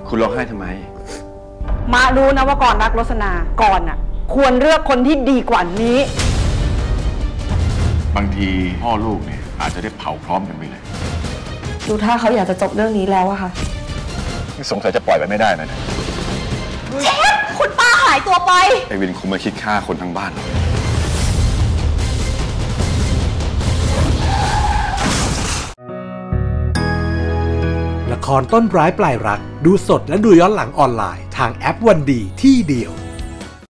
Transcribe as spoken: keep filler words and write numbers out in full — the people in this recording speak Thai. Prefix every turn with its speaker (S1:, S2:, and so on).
S1: คุณร้องไห้ทำไม
S2: มารู้นะว่าก่อนรักรสนาก่อนน่ะควรเลือกคนที่ดีกว่านี้
S1: บางทีพ่อลูกเนี่ยอาจจะได้เผาพร้อมกันไปเลย
S2: ดูถ้าเขาอยากจะจบเรื่องนี้แล้วอะค่ะ
S1: สงสัยจะปล่อยไปไม่ได้นะ
S2: เชฟคุณป้าหายตัวไป
S1: ไอวินคงมาคิดฆ่าคนทั้งบ้านเรา
S3: ละครต้นร้ายปลายรักดูสดและดูย้อนหลังออนไลน์ทางแอปวันดีที่เดียว